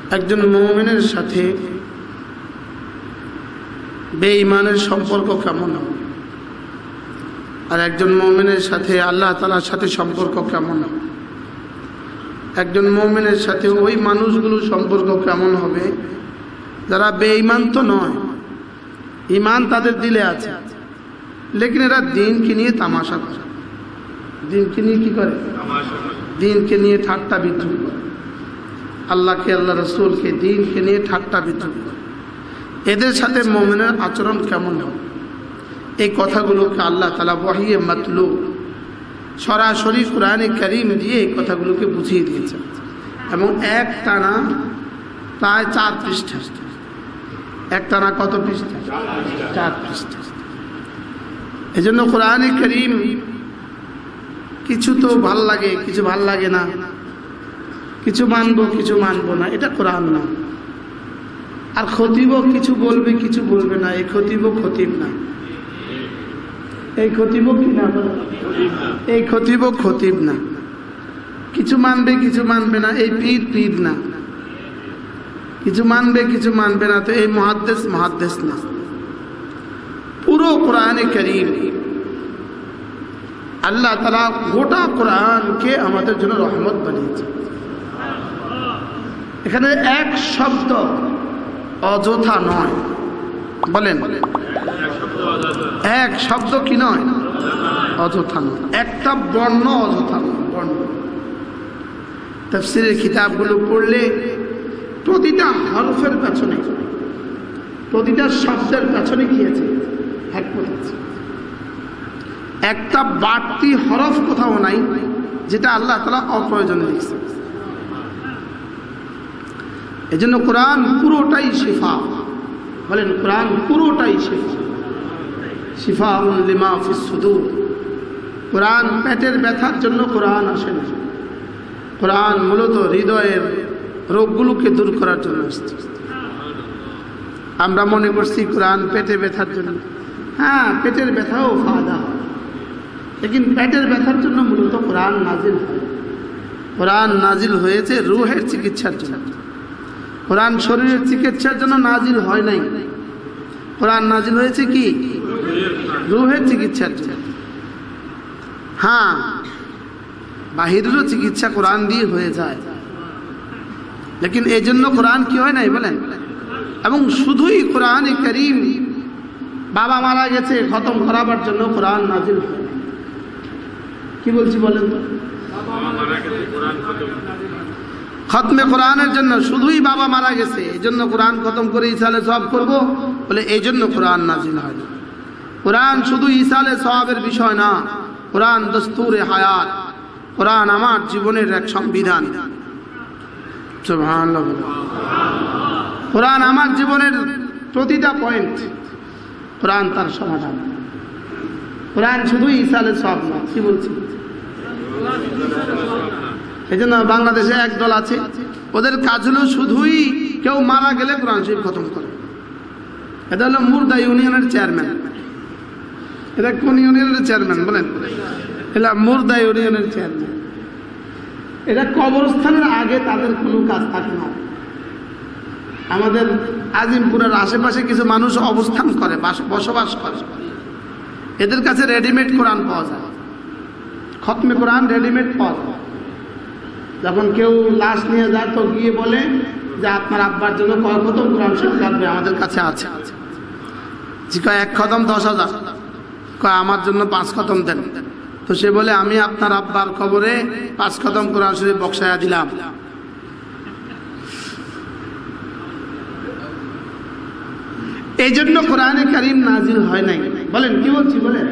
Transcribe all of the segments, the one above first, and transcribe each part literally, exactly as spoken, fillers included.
একজন মুমিনের সাথে বেঈমানের সম্পর্ক কেমন হবে, আর একজন মুমিনের সাথে আল্লাহ তাআলার সাথে সম্পর্ক কেমন হবে, একজন মুমিনের সাথে ওই মানুষগুলোর সম্পর্ক কেমন হবে যারা বেঈমান তো নয়, ঈমান তাদের দিলে আছে, লেকিন এরা দিনকে নিয়ে তামাশা করে, দিনকে নিয়ে কি করে, দিনকে নিয়ে ঠাট্টা বিদ্রুপ করে, আল্লাহকে আল্লাহ রাসূলকে দিনকে নিয়ে ঠাট্টা বিদ্রুপ করে। এদের সাথে মুমিনের আচরণ কেমন হবে, এই কথাগুলোকে আল্লাহ তাআলা ওয়াহিয়ে মাতলু সরাসরি কোরআনে কারীম দিয়ে এই কথাগুলোকে বুঝিয়ে দিয়েছেন, এবং এক টানা প্রায় চার পৃষ্ঠা। এক টানা কত পৃষ্ঠা? চার পৃষ্ঠা। এই জন্য কোরআনে কারীম কিছু তো ভাল লাগে, কিছু ভাল লাগে না, কিছু মানবো কিছু মানবো না, এটা কোরআন না। আর খতিব কিছু বলবে কিছু বলবে না, এই খতিব খতিব না, এই খতিব কি না, এই খতিব খতিব না। কিছু মানবে কিছু মানবে না, এই পীর পীর না। কিছু মানবে কিছু মানবে না, তো এই মুহাদ্দিস মুহাদ্দিস না। পুরো কোরআনে কারীম আল্লাহ তাআলা গোটা কোরআনকে আমাদের জন্য রহমত বানিয়েছে। এখানে এক শব্দ অযথা নয়, বলেন এক শব্দ কি নয়, অযথা নয়, একটা বর্ণ অযথা নয়, বর্ণ। তাফসীরের কিতাবগুলো পড়লে প্রতিটা হরফের পেছনে, প্রতিটা শব্দের পেছনে কি আছে, হিকমত আছে। একটা বাড়তি হরফ কোথাও নাই যেটা আল্লাহ তাআলা অপ্রয়োজনে লিখছে। এজন্য কোরআন পুরোটাই শিফা, বলেন কোরআন পুরোটাই শিফা, শিফাউন লিমা ফিস সুদূর। কোরআন পেটের ব্যথার জন্য কোরআন আসে না, কোরআন মূলত হৃদয়ের রোগগুলোকে দূর করার জন্য আসছে। আমরা মনে করছি কোরআন পেটে ব্যথার জন্য, হ্যাঁ পেটের ব্যথাও ফায়দা হয়, লেকিন পেটের ব্যথার জন্য মূলত কোরআন নাজিল হয়। কোরআন নাজিল হয়েছে রূহের চিকিৎসার জন্য, কোরআন শরীরের চিকিৎসার জন্য নাজিল হয় নাই। কোরআন নাজিল হয়েছে কি, রূহের চিকিৎসার জন্য। হ্যাঁ বাহিরেরও চিকিৎসা কোরআন দিয়ে হয়ে যায়, লেকিন এই জন্য কোরআন কি হয় নাই বলেন। এবং শুধুই কোরআনে কারীম বাবা মারা গেছে খতম করাবার জন্য কোরআন নাজিল হয়। কি বলছি বলেন তো, খতমে কোরআনের জন্য শুধুই বাবা মারা গেছে এই জন্য কোরআন খতম করে ইসালে সওয়াব করবো বলে এই জন্য কোরআন নাজিল হয়। কোরআন শুধু ইসালে সওয়াবের বিষয় না, কোরআন দস্তুরে হায়াত, কোরআন আমার জীবনের এক সংবিধান। সুবহানাল্লাহ। কোরআন আমার জীবনের প্রতিটা পয়েন্ট, কোরআন তার সমাধান। কোরআন শুধু ইসালে সওয়াব না, কি বলছি। এই জন্য বাংলাদেশে একদল আছে, ওদের কাজ হলো শুধুই কেউ মারা গেলে কোরআন শরীফ খতম করে। এটা হলো মুর্দা ইউনিয়নের চেয়ারম্যান। এটা কোন ইউনিয়নের চেয়ারম্যান বলেন, এটা মুর্দা ইউনিয়নের চেয়ারম্যান। এটা কবরস্থানের আগে তাদের কোনো কাজ থাকে না। আমাদের আজিমপুরের আশেপাশে কিছু মানুষ অবস্থান করে, বসবাস করে, এদের কাছে রেডিমেড কোরআন পাওয়া যায়, খতমে কোরআন রেডিমেড পাওয়া যায়। যখন কেউ লাশ নিয়ে যায় তো গিয়ে বলে যে আপনার আব্বার জন্য কয় খতম কোরআন শরীফ লাগবে, আমাদের কাছে আছে। জি কয় এক খতম দশ হাজার, কয় আমার জন্য পাঁচ খতম দেন। তো সে বলে আমি আপনার আব্বার কবরে পাঁচ খতম কোরআন শরীফ বক্সায়া দিলাম। এই জন্য কোরআনে কারীম নাজিল হয় নাই। বলেন কি বলছি বলেন,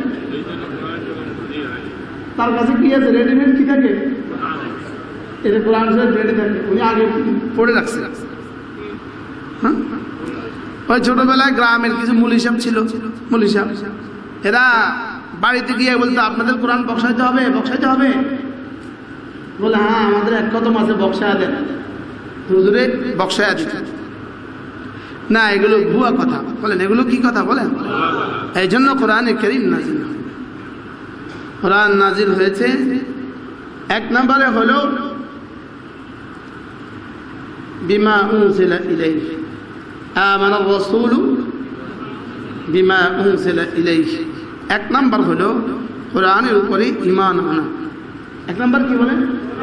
তার কাছে কি আছে, রেডিমেড কি থাকে, এটা কোরআন শরীফ রেডি থাকে, উনি আগে পড়ে রাখছে। হ্যাঁ ওই ছোটবেলায় গ্রামের কিছু মুলি সাহেব ছিল, মুলি সাহেব এরা বাড়িতে গিয়ে বলতো আপনাদের কোরআন বক্সাইতে হবে, বক্সাইতে হবে। বলে হ্যাঁ আমাদের এক কদম আছে, বক্সায়া দেন। হুজুরে বক্সায়া দিতেন না, এগুলো ভুয়া কথা। বলেন এগুলো কি কথা বলেন। এই জন্য কোরআনে কারীম নাজিল হয়। কোরআন নাজিল হয়েছে এক নম্বরে হলো বিমা উনজিলা ইলাইহি, আমানার রাসূলু বিমা উনজিলা ইলাইহি। এক নাম্বার হলো কোরআনের উপরে ঈমান আনা। এক নাম্বার কি বলে?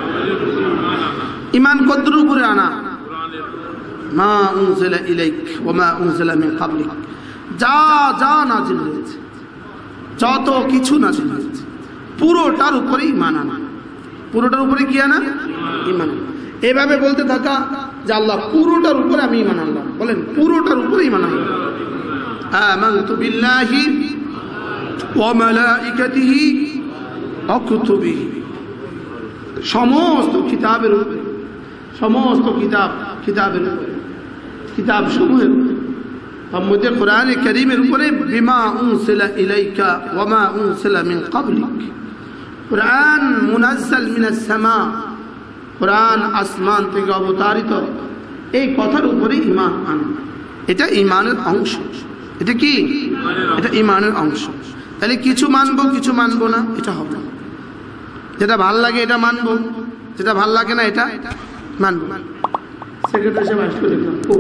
ঈমান কতর উপরে আনা? মা উনজিলা ইলাইক ওয়া মা উনজিলা মিন ক্বাবলিক, যা যা নাযিল হয়েছে, যত কিছু নাযিল হয়েছে পুরোটার উপরে ঈমান আনা। পুরোটার উপরে কি আনা? ঈমান। এভাবে বলতে থাকা যে আল্লাহ পুরোটার উপরে আমি ঈমান আনলাম। বলেন পুরোটার উপরে ঈমান আনলাম। আমানতু বিল্লাহি ওয়া মালাইকাতিহি ওয়া কুতুবিহি, সমস্ত কিতাবের উপরে, সমস্ত কিতাব কিতাবের উপরে, কিতাব সমূহের উপরে, তার মধ্যে কোরআনে কারীমের উপরে বিমা উনজিলা ইলাইকা ওয়া মা উনজিলা মিন ক্বাবলিক। কোরআন মুনাজ্জাল মিনাস সামা, কোরআন আসমান থেকে অবতারিত, এই কথার উপরে ঈমান আনা। এটা ঈমানের অংশ। এটা কি? এটা ঈমানের অংশ। তাহলে কিছু মানবো কিছু মানবো না, এটা হবে না। যেটা ভাল লাগে এটা মানবো, যেটা ভাল লাগে না এটা মানবো। সেক্রেটারি সাহেব আসলে দেখলাম, ও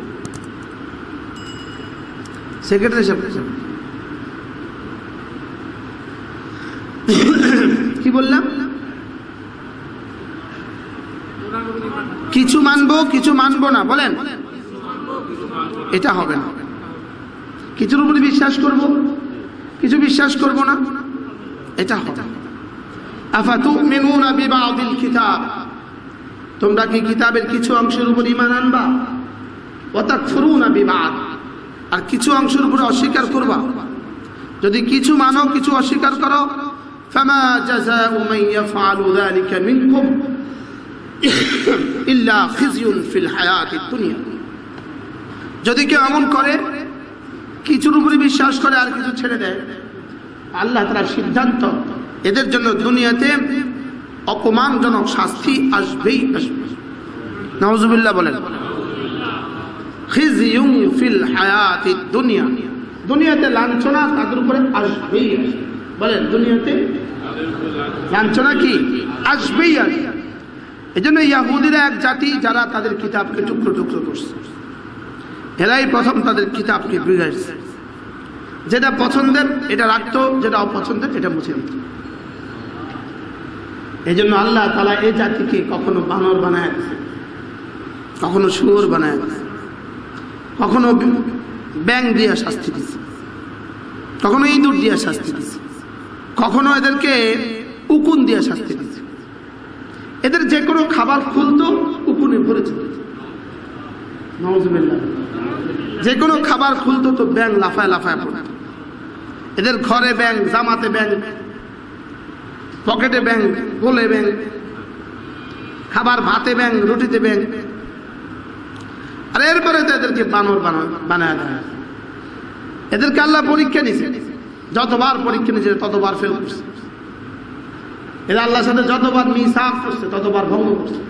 সেক্রেটারি সাহেব কি বললাম? কিছু মানবো কিছু মানবো না, বলেন এটা হবে না। কিছুর উপরে বিশ্বাস করব, কিছু বিশ্বাস করব না, এটা হবে। আফাতুমিনুনা বিবাদিল কিতাব, তোমরা কি কিতাবের কিছু অংশের উপর ঈমান আনবা? ওয়া তাকফুরুনা বিবাদ, আর কিছু অংশের উপর অস্বীকার করবা। যদি কিছু মানো কিছু অস্বীকার করো, ফামা জাযাউ মান ইয়াফআলু যালিকা মিনকুম ইল্লা খিজয়ুন ফিল হায়াতিদ দুনিয়া। যদি কেউ এমন করে, কিছুর উপরে বিশ্বাস করে আর কিছু ছেড়ে দেয়, আল্লাহ তাআলার সিদ্ধান্ত এদের জন্য দুনিয়াতে অপমানজনক শাস্তি আসবেই আসবে। নাউযুবিল্লাহ বলেন। খিজয়ুন ফিল হায়াতিদ দুনিয়া, দুনিয়াতে লাঞ্ছনা তাদের উপরে আসবেই আসবে। বলেন দুনিয়াতে লাঞ্ছনা কি আসবেই আসবে। এই জন্য ইয়াহুদিরা এক জাতি যারা তাদের কিতাবকে টুকরো টুকরো করছে। এরাই প্রথম তাদের কিতাবকে বিগাড়ছে। যেটা পছন্দের এটা রাখতো, যেটা অপছন্দের এটা মুছে দিত। এই জন্য আল্লাহ তাআলা এই জাতিকে কখনো বানর বানায় দিয়েছে, কখনো শুয়োর বানায় দিয়েছে, কখনো ব্যাঙ দিয়ে শাস্তি দিচ্ছে, কখনো ইঁদুর দিয়ে শাস্তি দিচ্ছে, কখনো এদেরকে উকুন দিয়ে শাস্তি দিচ্ছে। এদের যে কোনো খাবার খুলতো উকুনে ভরে যেত। নাউযুবিল্লাহ। যে কোনো খাবার খুলতো তো ব্যাঙ লাফায় লাফায় পড়ত। এদের ঘরে ব্যাঙ, জামাতে ব্যাঙ, পকেটে ব্যাঙ, গোলে ব্যাঙ, খাবার ভাতে ব্যাঙ, রুটিতে ব্যাঙ। আর এরপরে তো এদেরকে বানর বানায় দেয়। এদেরকে আল্লাহ পরীক্ষা নিছে, যতবার পরীক্ষা নিছে ততবার ফেল করছে। এরা আল্লাহর সাথে যতবার মিসাক করছে ততবার ভঙ্গ করছে।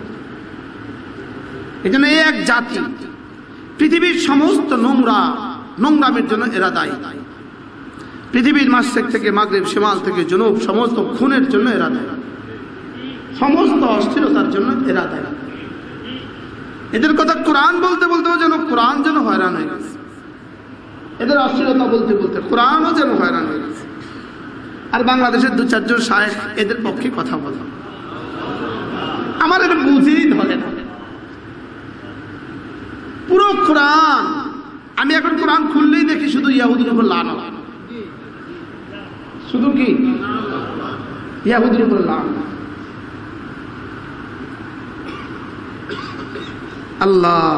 এই জন্য এক জাতি, পৃথিবীর সমস্ত নোংরা নোংরামের জন্য এরা দায়ী। পৃথিবীর মাশরিক থেকে মাগরিব, শিমাল থেকে জুনুব, সমস্ত খুনের জন্য এরা দায়ী, সমস্ত অস্থিরতার জন্য এরা দায়ী। এদের কথা কোরআন বলতে বলতেও যেন কোরআন যেন হয়রান হয়ে গেছে। এদের অস্থিরতা বলতে বলতে কোরআনও যেন হয়রান হয়ে গেছে। আর বাংলাদেশের দু চারজন শায়েখ এদের পক্ষে কথা বলে, আমার এটা বুঝেই ধরে না। পুরো কোরআন, আমি এখন কোরআন খুললেই দেখি শুধু ইয়াহুদের উপর লানত, শুধু কি ইয়াহুদের উপর লানত। আল্লাহ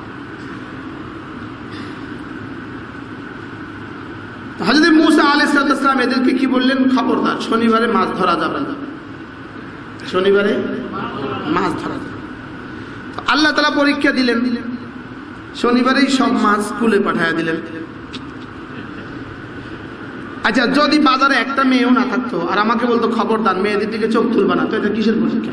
হযরত মুসা আলাইহিস সালাম এদেরকে কি বললেন? খবরদার, শনিবারে মাছ ধরা যাবে না, শনিবারে মাছ ধরা যাবে। আল্লাহ তাআলা পরীক্ষা দিলেন, শনিবারেই সব মাছ স্কুলে পাঠায় দিলেন। আচ্ছা, যদি বাজারে একটা মেয়েও না থাকতো আর আমাকে বলতো খবরদার মেয়েদের দিকে চোখ তুলবা না, তো এটা কিসের পরীক্ষা?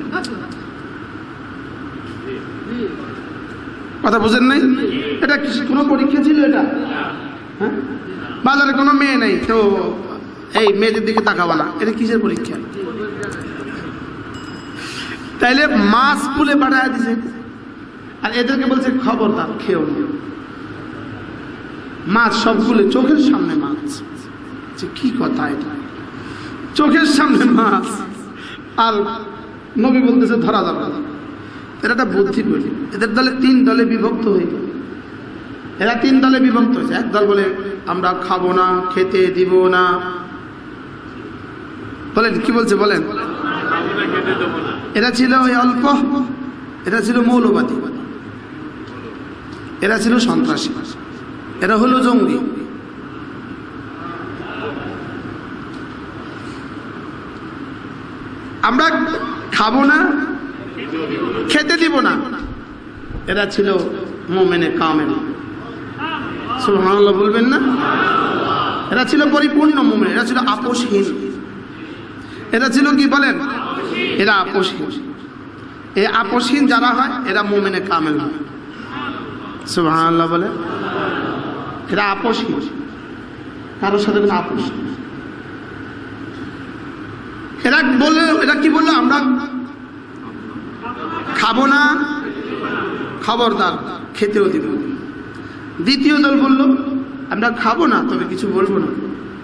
কথা বুঝেন নাই? এটা কোনো পরীক্ষা ছিল এটা? হ্যাঁ, বাজারে কোনো মেয়ে নেই তো এই মেয়েদের দিকে তাকাবা না, এটা কিসের পরীক্ষা? তাইলে মাছ স্কুলে পাঠায় দিছে। আর এদেরকে বলছে খবরদার খেও না মাছ, সবগুলো চোখের সামনে মাছ। কি কথা এটা, চোখের সামনে মাছ, আর নবী বলতেছে ধরা যাবে না। এটা একটা বুদ্ধি বলি। এদের দলে তিন দলে বিভক্ত হয়ে গেল। এরা তিন দলে বিভক্ত হয়েছে। এক দল বলে আমরা খাবো না, খেতে দিব না। বলেন কি বলছে বলেন? এরা ছিল ওই অল্প, এরা ছিল মৌলবাদী, এরা ছিল সন্ত্রাসী, এরা হলো জঙ্গি। আমরা খাবো না, খেতে দিব না, এরা ছিল মুমিনে কামেল। সুবহানাল্লাহ বলবেন না? এরা ছিল পরিপূর্ণ মুমিন, এরা ছিল আপোষহীন। এরা ছিল কি বলেন? এরা আপোষহীন। এই আপোষহীন যারা হয় এরা মুমিনে কামেল হয়। সুবহানাল্লাহ বলে। এরা আপোষহীন, কারোর সাথে কোনো আপোষ। এরা বললে, এরা কি বললো? আমরা খাবো না, খবরদার খেতেও দিব। দ্বিতীয় দল বলল আমরা খাবো না, তবে কিছু বলবো না।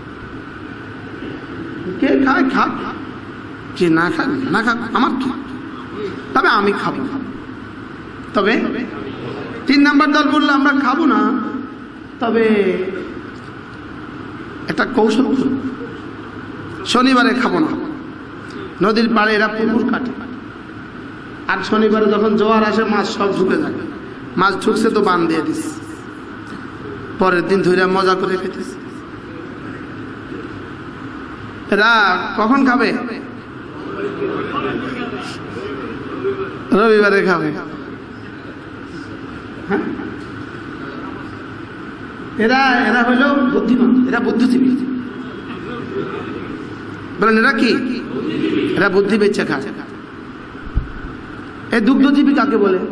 কে খায় খাক, কে না খাক না খাক, আমার কি, তবে আমি খাবো। তবে তিন নাম্বার দল বললো আমরা খাবো না, তবে একটা কৌশল, শনিবারে খাবো না। নদীর পাড়ে এরা পুকুর কাটে, আর শনিবারে যখন জোয়ার আসে মাছ সব ঢুকে যায়। মাছ ঢুকছে তো বান দিয়ে দিস, পরের দিন ধরে মজা করে খেতেছে। এরা কখন খাবে? রবিবারে খাবে। হ্যাঁ, এরা এরা হইল বুদ্ধিমান, এরা বুদ্ধিজীবী। বলেন এরা কি? এরা বুদ্ধি বেচে খায়। এই দুগ্ধজীবী কাকে বলে?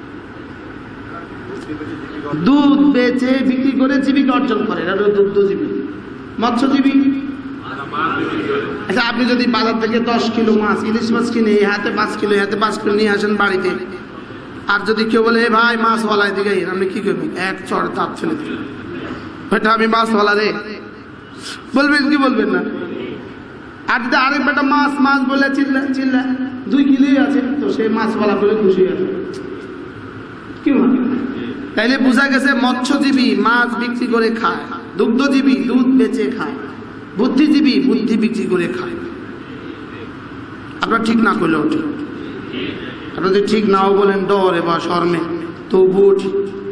দুধ বেচে বিক্রি করে জীবিকা অর্জন করে, এরা হলো দুগ্ধজীবী। মৎস্যজীবী, আচ্ছা আপনি যদি বাজার থেকে দশ কিলো মাছ, ইলিশ মাছ কিনে এই হাতে পাঁচ কিলো হাতে পাঁচ কিলো নিয়ে আসেন বাড়িতে, আর যদি কেউ বলে ভাই মাছওয়ালায় দিকে, আপনি কি করবেন? এক চড় তাপ ফেলে দিবেন, বেটা আমি মাছওয়ালা রে, বলবেন কি বলবেন না? আর যদি আরেক বেটা মাছ মাছ বলে চিল্লা চিল্লা দুই কিলোই আছে, তো সে মাছওয়ালা বলে খুশি আছে। কি মানে? তাইলে বোঝা গেছে মৎস্যজীবী মাছ বিক্রি করে খায়, দুগ্ধজীবী দুধ বেচে খায়, বুদ্ধিজীবী বুদ্ধি বিক্রি করে খায়। আপনার ঠিক না করলেও ঠিক, আপনার যদি ঠিক নাও বলেন ডরে বা শর্মে, তবুও ঠিক।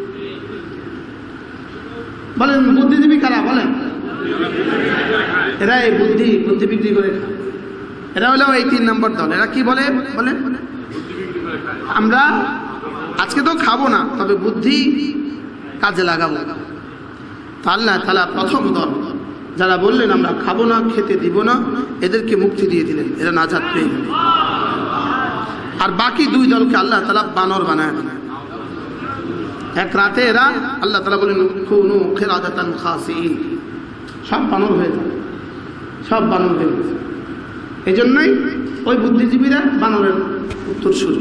বলেন বুদ্ধিজীবী কারা? বলেন এরা এই বুদ্ধি বুদ্ধি বিক্রি করে খায়। এরা হলো এই তিন নম্বর দল। এরা কি বলে? বলেন আমরা আজকে তো খাবো না, তবে বুদ্ধি কাজে লাগাবো। আল্লাহ তাআলা প্রথম দল যারা বললেন আমরা খাবো না, খেতে দিব না, এদেরকে মুক্তি দিয়ে দিলেন, এরা নাজাত পেয়ে গেল। আর বাকি দুই দলকে আল্লাহ তাআলা বানর বানায় দিলেন। এক রাতে এরা আল্লাহ তাআলা বলেন কুনু খিরাদাতান খাসিইন, সব বানর হয়ে যায়, সব বানর হয়ে যায়। এই জন্যই ওই বুদ্ধিজীবীরা বানরের উত্তর শুরু,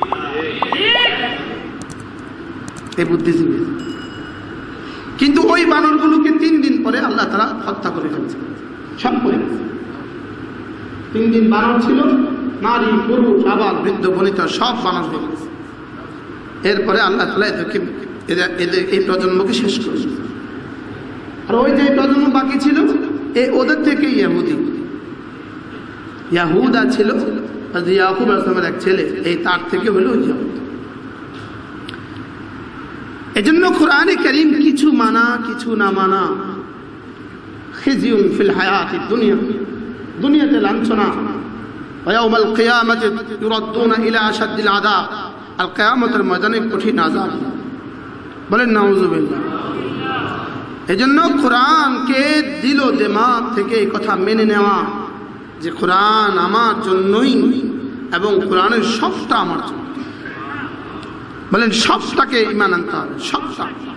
এই বুদ্ধিজীবী। কিন্তু ওই বানরগুলোকে তিন দিন পরে আল্লাহ তাআলা হত্যা করে ফেলছে, সব করে। তিন দিন বানর ছিল, নারী পুরুষ আবাল বৃদ্ধ বনিতা সব বানর হয়ে গেছে। এরপরে আল্লাহ তাআলা এদেরকে এদের এই প্রজন্মকে শেষ করেছে। আর ওই যে প্রজন্ম বাকি ছিল, এই ওদের থেকে ইহুদি ইয়াহুদা ছিল, ইয়াকুব আলাইহিস সালামের এক ছেলে, এই তার থেকে হলো ইয়াহুদ। এজন্য কোরআনে কারীম কিছু মানা কিছু না মানা, খিজিউন ফিল হায়াতিদ দুনিয়া, দুনিয়াতে লাঞ্ছনা, ওয়া ইয়াউমাল কিয়ামাতি ইউরাদ্দুনা ইলা আশাদ্দিল আযাব, আল কিয়ামতের ময়দানে কঠিন আযাব। বলেন নাউযুবিল্লাহ। এজন্য কোরআনকে দিল ও দিমাগ থেকে এই কথা মেনে নেওয়া যে কোরআন আমার জন্যই, এবং কোরআনের সবটা আমার জন্য। বলেন সবটাকে ঈমান আনতে হবে, সবটা।